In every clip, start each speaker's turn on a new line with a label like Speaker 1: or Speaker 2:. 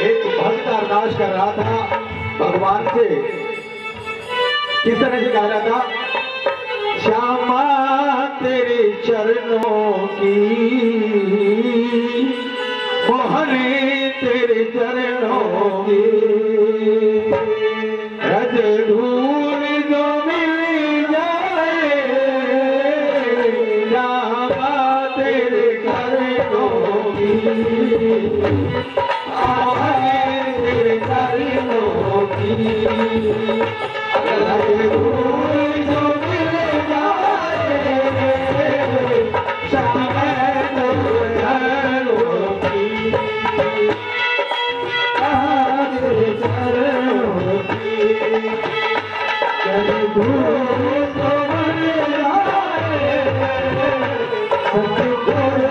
Speaker 1: एक भक्त अरदास कर रहा था भगवान से, किस तरह से गा रहा था? श्यामा तेरे चरणों की मोहने तेरे चरणों की रज धूल जो मिल जाए श्यामा तेरे चरणों की तेरे चरणों की रज धूल जो मिल जाए श्यामा तेरे चरणों की तेरे चरणों की रज धूल जो मिल जाए सतगुरु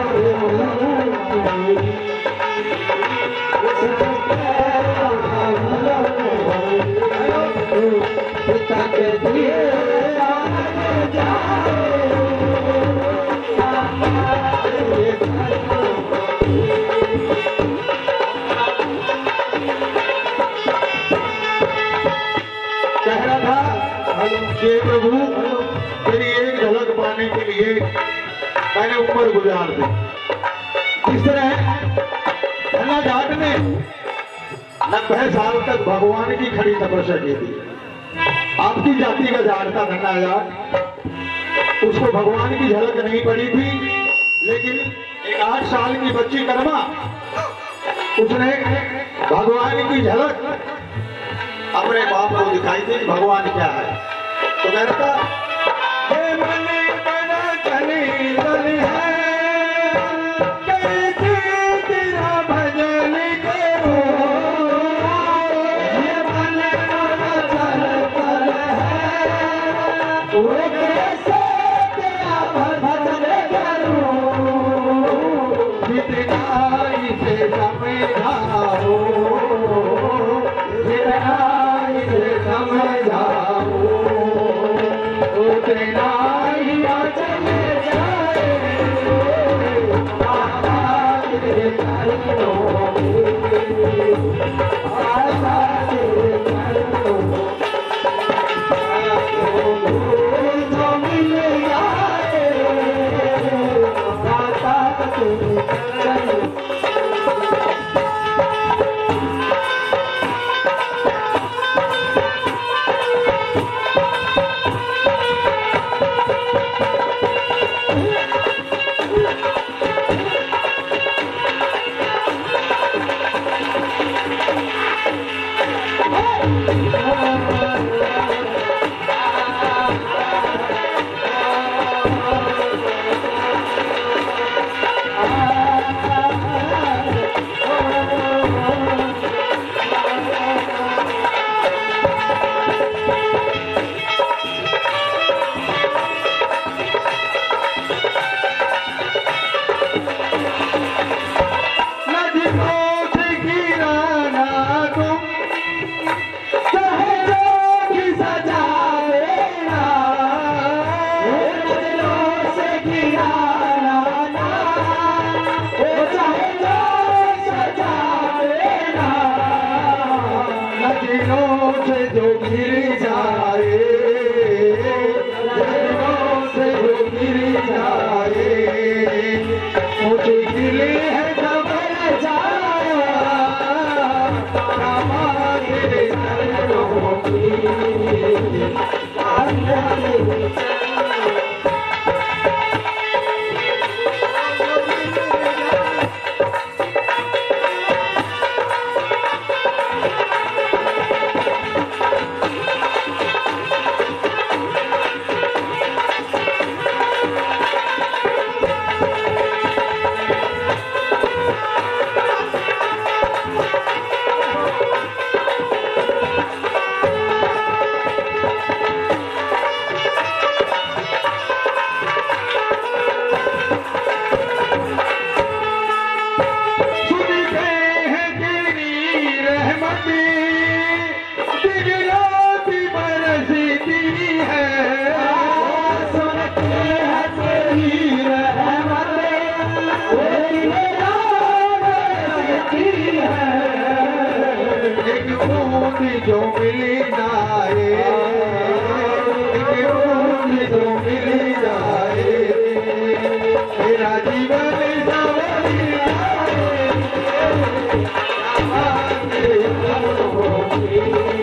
Speaker 1: पिता के दिए कह रहा था कि प्रभु तेरी एक झलक पाने के लिए मैंने उम्र गुजार दी। इस तरह धन्ना जाट ने 90 साल तक भगवान की खड़ी तपस्या की थी। आपकी जाति का जाट था धन्ना जाट, उसको भगवान की झलक नहीं पड़ी थी, लेकिन एक 8 साल की बच्ची कर्मा उसने भगवान की झलक अपने बाप को दिखाई थी भगवान क्या है। तो कह रहा था बूंद जो मिली जाए, एक बूंद जो मिली जाए, मेरा जीवन संवरी जाए।